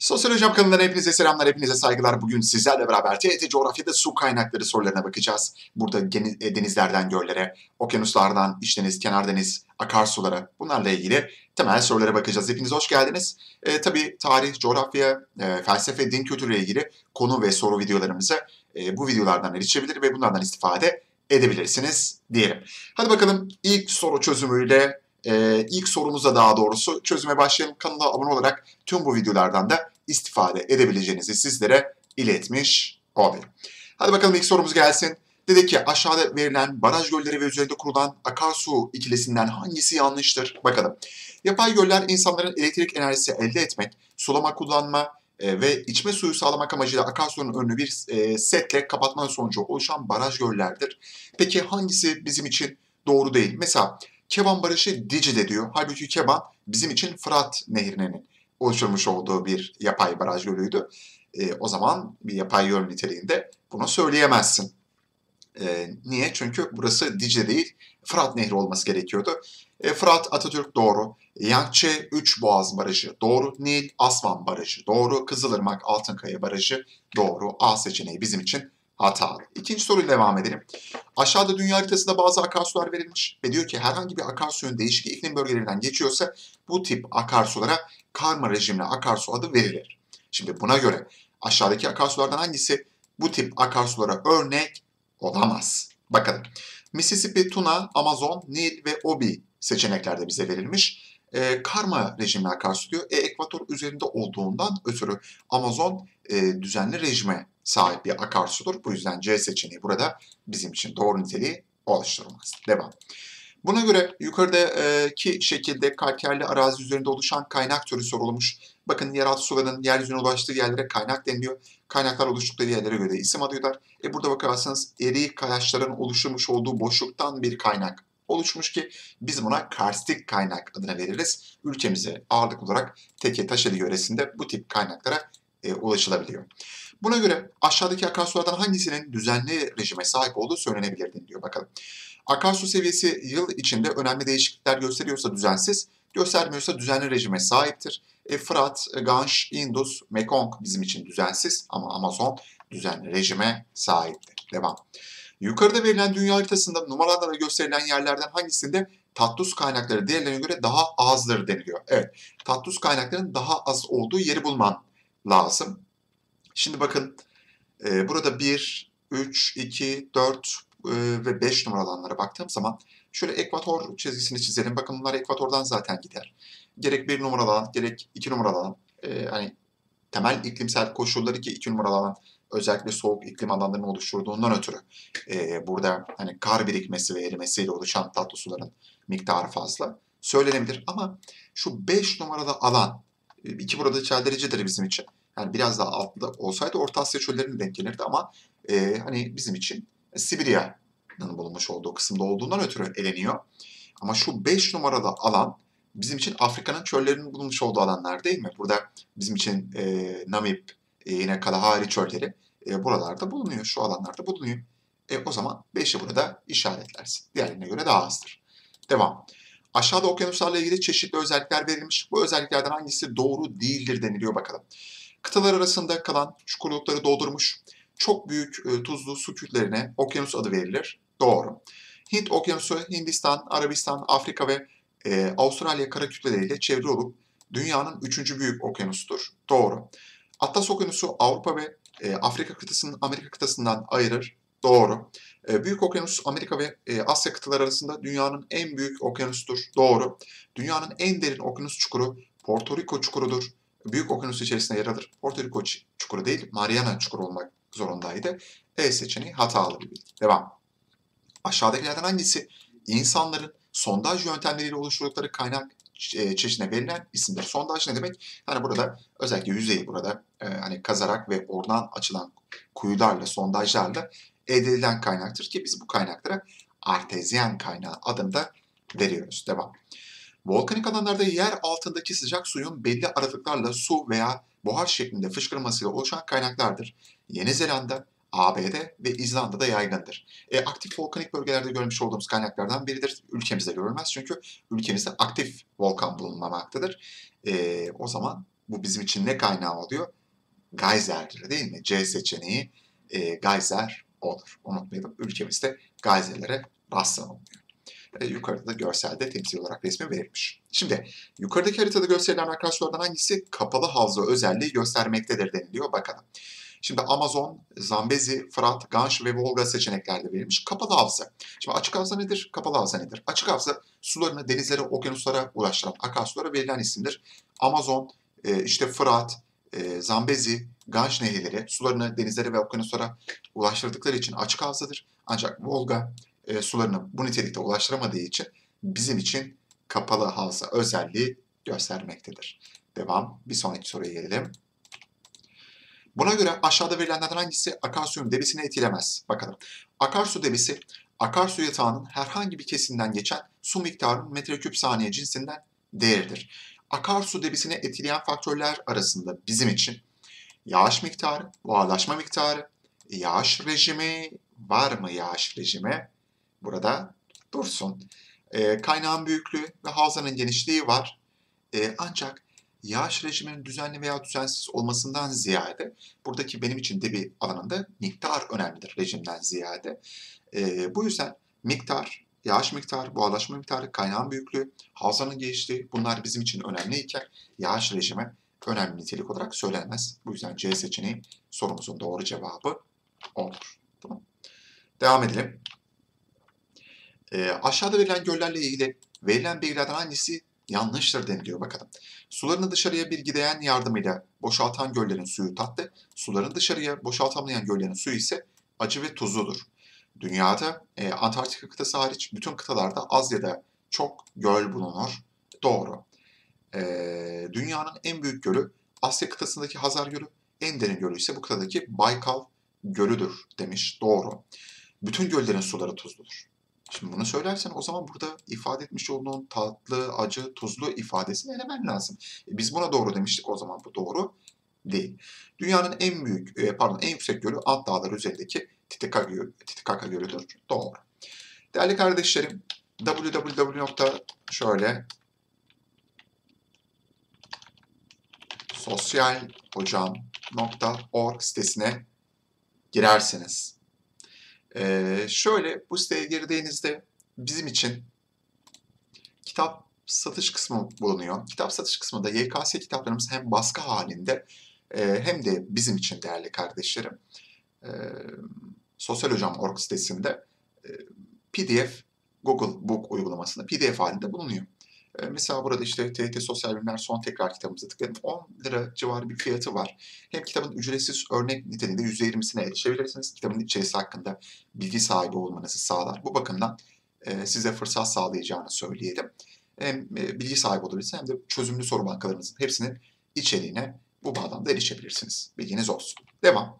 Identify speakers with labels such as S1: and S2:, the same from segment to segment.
S1: Sosyal Hocam kanalından hepinize selamlar, hepinize saygılar. Bugün sizlerle beraber TRT Coğrafya'da su kaynakları sorularına bakacağız. Burada denizlerden göllere, okyanuslardan iç deniz, kenar deniz, akarsulara bunlarla ilgili temel sorulara bakacağız. Hepiniz hoş geldiniz. Tabii tarih, coğrafya, felsefe, din kültürüyle ilgili konu ve soru videolarımızı bu videolardan erişebilir ve bunlardan istifade edebilirsiniz diyelim. Hadi bakalım ilk soru çözümüyle ilk sorumuza daha doğrusu çözüme başlayalım. Kanala abone olarak tüm bu videolardan da istifade edebileceğinizi sizlere iletmiş olayım. Hadi bakalım ilk sorumuz gelsin. Dedi ki aşağıda verilen baraj gölleri ve üzerinde kurulan akarsu ikilisinden hangisi yanlıştır? Bakalım. Yapay göller insanların elektrik enerjisi elde etmek, sulama kullanma ve içme suyu sağlamak amacıyla akarsunun önünü bir setle kapatma sonucu oluşan baraj göllerdir. Peki hangisi bizim için doğru değil? Mesela Keban Barajı Dicle'de diyor. Halbuki Keban bizim için Fırat Nehri'nin oluşturmuş olduğu bir yapay baraj gölüydü. O zaman bir yapay göl niteliğinde bunu söyleyemezsin. Niye? Çünkü burası Dicle değil, Fırat Nehri olması gerekiyordu. Fırat Atatürk doğru. Yangtze Üçboğaz Barajı doğru. Nil Asvan Barajı doğru. Kızılırmak Altınkaya Barajı doğru. A seçeneği bizim için hatalı. İkinci soruyla devam edelim. Aşağıda dünya haritasında bazı akarsular verilmiş ve diyor ki herhangi bir akarsuyun değişik iklim bölgelerinden geçiyorsa bu tip akarsulara karma rejimli akarsu adı verilir. Şimdi buna göre aşağıdaki akarsulardan hangisi bu tip akarsulara örnek olamaz? Bakalım. Mississippi, Tuna, Amazon, Nil ve Obi seçeneklerde bize verilmiş. Karma rejimli akarsu diyor. Ekvator üzerinde olduğundan ötürü Amazon düzenli rejime sahip bir akarsudur. Bu yüzden C seçeneği burada bizim için doğru niteliği oluşturmaz. Devam. Buna göre yukarıdaki şekilde kalkerli arazi üzerinde oluşan kaynak türü sorulmuş. Bakın yeraltı sularının yeryüzüne ulaştığı yerlere kaynak deniliyor. Kaynaklar oluştukları yerlere göre isim alıyorlar. Burada bakarsanız erik kayaçların oluşturmuş olduğu boşluktan bir kaynak oluşmuş ki biz buna karstik kaynak adını veririz. Ülkemize ağırlık olarak Teke Taşeli yöresinde bu tip kaynaklara ulaşılabiliyor. Buna göre aşağıdaki akarsulardan hangisinin düzenli rejime sahip olduğu söylenebilir diyor. Bakalım. Akarsu seviyesi yıl içinde önemli değişiklikler gösteriyorsa düzensiz, göstermiyorsa düzenli rejime sahiptir. Fırat, Ganj, Indus, Mekong bizim için düzensiz ama Amazon düzenli rejime sahiptir. Devam. Yukarıda verilen dünya haritasında numaralarla gösterilen yerlerden hangisinde tatlus kaynakları diğerlerine göre daha azdır deniliyor. Evet, tatlus kaynakların daha az olduğu yeri bulman lazım. Şimdi bakın burada 1, 3, 2, 4 ve 5 numaralı alanlara baktığım zaman şöyle ekvator çizgisini çizelim. Bakın bunlar ekvatordan zaten gider. Gerek 1 numaralı alan, gerek 2 numaralı alan. Hani temel iklimsel koşulları ki 2 numaralı alan özellikle soğuk iklim alanlarını oluşturduğundan ötürü burada hani kar birikmesi ve erimesiyle oluşan tatlı suların miktarı fazla söylenebilir. Ama şu 5 numaralı alan iki burada çeldiricidir bizim için. Yani biraz daha altta olsaydı Orta Asya çöllerine denk gelirdi ama hani bizim için Sibirya'nın bulunmuş olduğu kısımda olduğundan ötürü eleniyor. Ama şu 5 numaralı alan bizim için Afrika'nın çöllerinin bulunmuş olduğu alanlar değil mi? Burada bizim için Namib, yine Kalahari çölleri buralarda bulunuyor, şu alanlarda bulunuyor. O zaman 5'i burada işaretlersin. Diğerlerine göre daha azdır. Devam. Aşağıda okyanuslarla ilgili çeşitli özellikler verilmiş. Bu özelliklerden hangisi doğru değildir deniliyor bakalım. Kıtalar arasında kalan çukurlukları doldurmuş. Çok büyük tuzlu su kütlelerine okyanus adı verilir. Doğru. Hint Okyanusu, Hindistan, Arabistan, Afrika ve Avustralya kara kütleleriyle çevrili olup dünyanın üçüncü büyük okyanusudur. Doğru. Atlas Okyanusu Avrupa ve Afrika kıtasını Amerika kıtasından ayırır. Doğru. Büyük Okyanus Amerika ve Asya kıtaları arasında dünyanın en büyük okyanusudur. Doğru. Dünyanın en derin okyanus çukuru Porto Rico çukurudur. Büyük okyanus içerisinde yer alır. Porto Rico çukuru değil, Mariana çukuru olmak zorundaydı. E seçeneği hatalı bir bilgi. Devam. Aşağıdakilerden hangisi insanların sondaj yöntemleriyle oluşturdukları kaynak çeşidine verilen isimdir? Sondaj ne demek? Hani burada özellikle yüzeyi burada hani kazarak ve oradan açılan kuyularla, sondajlarla elde edilen kaynaktır ki biz bu kaynaklara artezyen kaynağı adını da veriyoruz. Devam. Volkanik alanlarda yer altındaki sıcak suyun belli aralıklarla su veya buhar şeklinde fışkırmasıyla oluşan kaynaklardır. Yeni Zelanda, ABD ve İzlanda'da yaygındır. Aktif volkanik bölgelerde görmüş olduğumuz kaynaklardan biridir. Ülkemizde görülmez çünkü ülkemizde aktif volkan bulunmamaktadır. O zaman Bu bizim için ne kaynağı oluyor? Geyserdir değil mi? C seçeneği geyser olur. Unutmayalım. Ülkemizde geyserlere rastlanılıyor. Yukarıda da görselde temsil olarak resmi verilmiş. Şimdi yukarıdaki haritada gösterilen akarsulardan hangisi kapalı havza özelliği göstermektedir deniliyor. Bakalım. Şimdi Amazon, Zambezi, Fırat, Ganj ve Volga seçeneklerde verilmiş. Kapalı havza. Şimdi açık havza nedir? Kapalı havza nedir? Açık havza sularını denizlere, okyanuslara ulaştıran akarsulara verilen isimdir. Amazon, işte Fırat, Zambezi, Ganj nehirleri sularını denizlere ve okyanuslara ulaştırdıkları için açık havzadır. Ancak Volga sularını bu nitelikte ulaştıramadığı için bizim için kapalı havza özelliği göstermektedir. Devam. Bir sonraki soruya gelelim. Buna göre aşağıda verilenlerden hangisi akarsuyun debisini etkilemez? Bakalım. Akarsu debisi, akarsu yatağının herhangi bir kesimden geçen su miktarının metreküp saniye cinsinden değeridir. Akarsu debisini etkileyen faktörler arasında bizim için yağış miktarı, buharlaşma miktarı, yağış rejimi, var mı yağış rejimi? Burada dursun. Kaynağın büyüklüğü ve havzanın genişliği var. Ancak yağış rejiminin düzenli veya düzensiz olmasından ziyade buradaki benim için de bir alanında miktar önemlidir rejimden ziyade. Bu yüzden miktar, yağış miktarı, buharlaşma miktarı, kaynağın büyüklüğü, havzanın genişliği bunlar bizim için önemliyken yağış rejimi önemli nitelik olarak söylenmez. Bu yüzden C seçeneği sorumuzun doğru cevabı olur. Tamam. Devam edelim. Aşağıda verilen göllerle ilgili verilen bilgilerden hangisi yanlıştır deniliyor bakalım. Sularını dışarıya bir gideyen yardımıyla boşaltan göllerin suyu tatlı, sularını dışarıya boşaltamayan göllerin suyu ise acı ve tuzludur. Dünyada Antarktika kıtası hariç bütün kıtalarda az ya da çok göl bulunur. Doğru. Dünyanın en büyük gölü Asya kıtasındaki Hazar Gölü, en derin gölü ise bu kıtadaki Baykal Gölü'dür demiş. Doğru. Bütün göllerin suları tuzludur. Şimdi bunu söylersen o zaman burada ifade etmiş olduğun tatlı, acı, tuzlu ifadesini elemen lazım. Biz buna doğru demiştik o zaman bu doğru değil. Dünyanın en büyük, en yüksek gölü Ant Dağları üzerindeki Titicaca Gölü'dür. Doğru. Değerli kardeşlerim, şöyle sosyalhocam.org sitesine girersiniz. Şöyle bu siteye girdiğinizde bizim için kitap satış kısmı bulunuyor. Kitap satış kısmında YKS kitaplarımız hem baskı halinde hem de bizim için değerli kardeşlerim sosyalhocam.org sitesinde PDF Google Book uygulamasında PDF halinde bulunuyor. Mesela burada işte TYT Sosyal Bilimler son tekrar kitabımıza tıkladım. 10 lira civarı bir fiyatı var. Hem kitabın ücretsiz örnek niteliğinde %20'sine erişebilirsiniz. Kitabın içerisi hakkında bilgi sahibi olmanızı sağlar. Bu bakımdan size fırsat sağlayacağını söyleyelim. Hem bilgi sahibi olabilirsiniz hem de çözümlü soru bankalarınızın hepsinin içeriğine bu bağlamda erişebilirsiniz. Bilginiz olsun. Devam.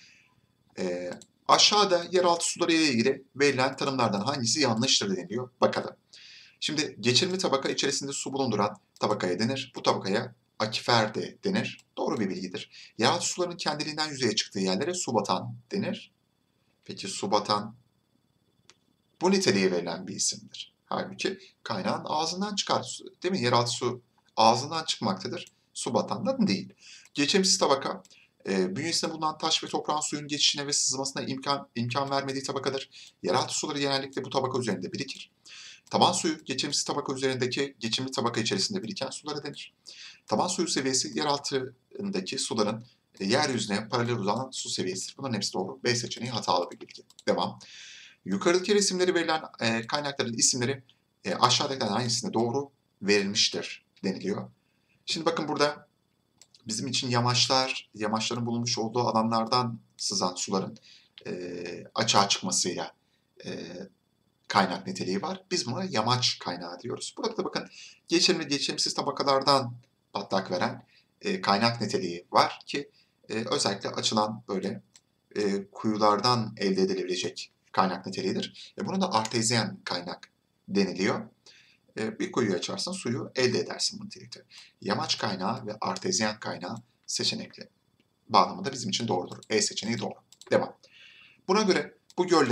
S1: Aşağıda yeraltı suları ile ilgili verilen tanımlardan hangisi yanlıştır deniliyor. Bakalım. Şimdi geçirme tabaka içerisinde su bulunduran tabakaya denir. Bu tabakaya akifer de denir. Doğru bir bilgidir. Yeraltı suların kendiliğinden yüzeye çıktığı yerlere su batan denir. Peki su batan bu niteliğe verilen bir isimdir. Halbuki kaynağın ağzından çıkar. Değil mi? Yeraltı su ağzından çıkmaktadır. Su batan da değil. Geçimsiz tabaka bünyesinde bulunan taş ve toprağın suyun geçişine ve sızmasına imkan vermediği tabakadır. Yeraltı suları genellikle bu tabaka üzerinde birikir. Taban suyu geçimsiz tabaka üzerindeki geçimli tabaka içerisinde biriken sulara denir. Taban suyu seviyesi yer altındaki suların yeryüzüne paralel uzanan su seviyesidir. Bunların hepsi doğru. B seçeneği hatalı bir bilgi. Devam. Yukarıdaki resimleri verilen kaynakların isimleri aşağıdakilerden hangisinde doğru verilmiştir deniliyor. Şimdi bakın burada bizim için yamaçların bulunmuş olduğu alanlardan sızan suların açığa çıkmasıyla kaynak niteliği var. Biz buna yamaç kaynağı diyoruz. Burada da bakın geçimli geçimsiz tabakalardan patlak veren kaynak niteliği var ki özellikle açılan böyle kuyulardan elde edilebilecek kaynak niteliğidir. Buna da artezyen kaynak deniliyor. Bir kuyuyu açarsın suyu elde edersin bu nitelikte. Yamaç kaynağı ve artezyen kaynağı seçenekli bağlamında bizim için doğrudur. E seçeneği doğru. Devam. Buna göre bu göllere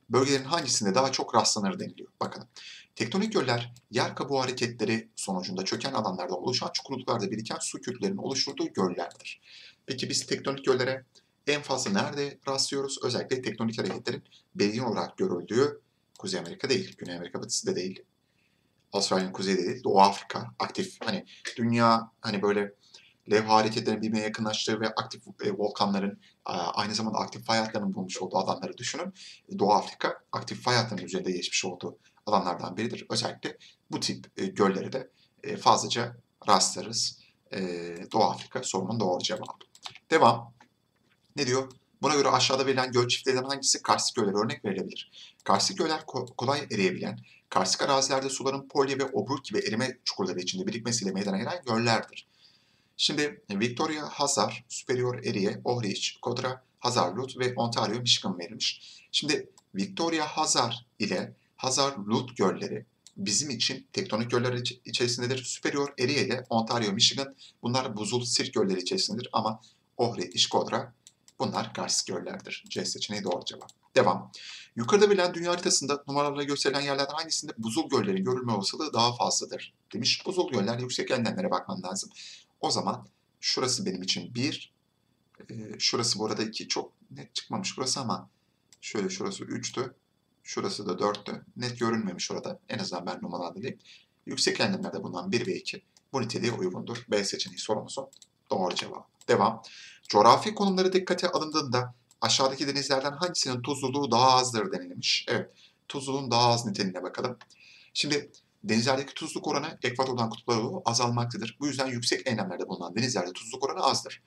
S1: bölgelerin hangisinde daha çok rastlanır deniliyor. Bakalım. Tektonik göller, yer kabuğu hareketleri sonucunda çöken alanlarda oluşan çukurluklarda biriken su kütlelerinin oluşturduğu göllerdir. Peki biz tektonik göllere en fazla nerede rastlıyoruz? Özellikle tektonik hareketlerin belirgin olarak görüldüğü Kuzey Amerika değil, Güney Amerika batısı da değil, Avustralya'nın kuzeyi de değil, Doğu Afrika aktif. Hani dünya hani böyle levha hareketlerinin birbirine yakınlaştığı ve aktif volkanların aynı zamanda aktif fay hatlarının bulmuş olduğu alanları düşünün. Doğu Afrika aktif fay hatlarının üzerinde geçmiş olduğu alanlardan biridir. Özellikle bu tip gölleri de fazlaca rastlarız. Doğu Afrika sorunun doğru cevabı. Devam. Ne diyor? Buna göre aşağıda verilen göl çiftlerinden hangisi karstik göllere örnek verilebilir? Karstik göller kolay eriyebilen, karstik arazilerde suların polye ve obruk gibi erime çukurları içinde birikmesiyle meydana gelen göllerdir. Şimdi Victoria, Hazar, Superior Erie, Ohrid, Kodra, Hazarlut ve Ontario, Michigan verilmiş. Şimdi Victoria, Hazar ile Hazarlut gölleri bizim için tektonik göller içerisindedir. Superior Erie ile Ontario, Michigan bunlar buzul sirk gölleri içerisindedir ama Ohrid, Kodra bunlar karstik göllerdir. C seçeneği doğru cevap. Devam. Yukarıda verilen dünya haritasında numaralarla gösterilen yerlerden hangisinde buzul göllerin görülme olasılığı daha fazladır demiş. Buzul göller yüksek enlemlere bakman lazım. O zaman şurası benim için 1, şurası bu arada 2 çok net çıkmamış burası ama şöyle şurası 3'tü, şurası da 4'tü. Net görünmemiş orada. En azından ben numaralandırayım. Yüksek enlemlerde bulunan 1 ve 2 bu niteliğe uygundur. B seçeneği sorumuzun doğru cevabı. Devam. Coğrafi konumları dikkate alındığında aşağıdaki denizlerden hangisinin tuzluluğu daha azdır denilmiş. Evet, tuzluluğun daha az niteliğine bakalım. Şimdi denizlerdeki tuzluk oranı ekvatordan kutuplara doğru azalmaktadır. Bu yüzden yüksek enlemlerde bulunan denizlerde tuzluk oranı azdır.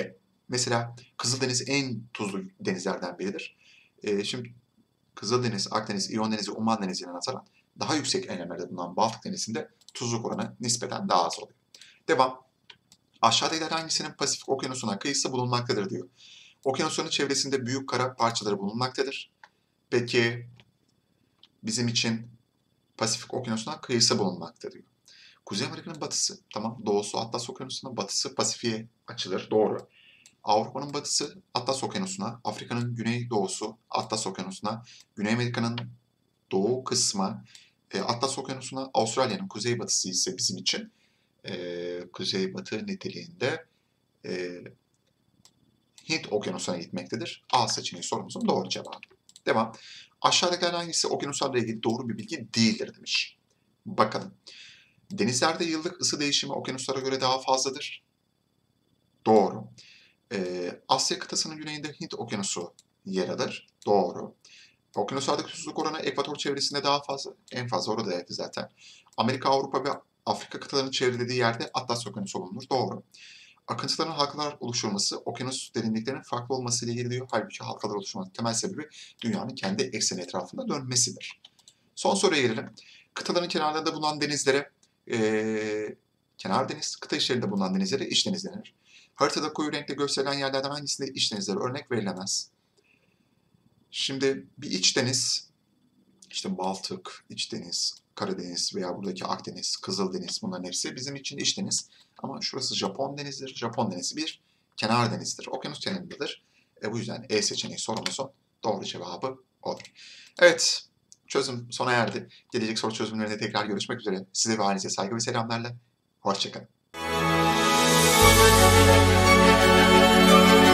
S1: Mesela Kızıldeniz en tuzlu denizlerden biridir. Şimdi Kızıldeniz, Akdeniz, İyon Denizi, Umman Denizi'ne nazaran daha yüksek enlemlerde bulunan Baltık Denizi'nde tuzluk oranı nispeten daha az oluyor. Devam. Aşağıdakiler hangisinin Pasifik Okyanusu'na kıyısı bulunmaktadır diyor. Okyanusun çevresinde büyük kara parçaları bulunmaktadır. Peki bizim için Pasifik Okyanusu'na kıyısı bulunmaktadır diyor. Kuzey Amerika'nın batısı, tamam. Doğusu Atlas Okyanusu'na, batısı Pasifik'e açılır. Doğru. Avrupa'nın batısı Atlas Okyanusu'na, Afrika'nın güneydoğusu Atlas Okyanusu'na, Güney Amerika'nın doğu kısmı Atlas Okyanusu'na, Avustralya'nın kuzeybatısı ise bizim için kuzeybatı niteliğinde Hint Okyanusu'na gitmektedir. A seçeneği sorumuzun doğru cevabı. Devam. Aşağıdakilerden hangisi okyanuslarla ilgili doğru bir bilgi değildir demiş. Bakalım. Denizlerde yıllık ısı değişimi okyanuslara göre daha fazladır. Doğru. Asya kıtasının güneyinde Hint Okyanusu yer alır. Doğru. Okyanuslardaki tuzluk oranı ekvator çevresinde daha fazla. En fazla oradaydı zaten. Amerika, Avrupa ve Afrika kıtalarının çevrelediği yerde Atlas Okyanusu bulunur. Doğru. Akıntıların halkalar oluşturması okyanus derinliklerinin farklı olması ile ilgili diyor. Halbuki halkalar oluşturmanın temel sebebi dünyanın kendi ekseni etrafında dönmesidir. Son soruya gelelim. Kıtaların kenarlarında bulunan denizlere kenar deniz, kıta içlerinde bulunan denizlere iç deniz denir. Haritada koyu renkle gösterilen yerlerden hangisinde iç denizlere örnek verilemez? Şimdi bir iç deniz, işte Baltık, iç deniz, Karadeniz veya buradaki Akdeniz, Kızıldeniz bunların hepsi bizim için iç deniz. Ama şurası Japon denizidir. Japon denizi bir kenar denizdir. Okyanus kenarındadır. Bu yüzden E seçeneği sorumuzun doğru cevabı olur. Evet, çözüm sona erdi. Gelecek soru çözümlerinde tekrar görüşmek üzere. Size ve ailenize saygı ve selamlarla. Hoşçakalın.